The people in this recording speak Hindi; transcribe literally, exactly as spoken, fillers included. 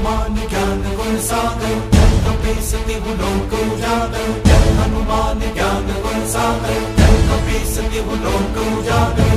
हनुमान ज्ञान गुण सागर, जय कपीस तिहु लोक उजागर। जय हनुमान ज्ञान गुण सागर, जय कपीस तिहु लोक उजागर।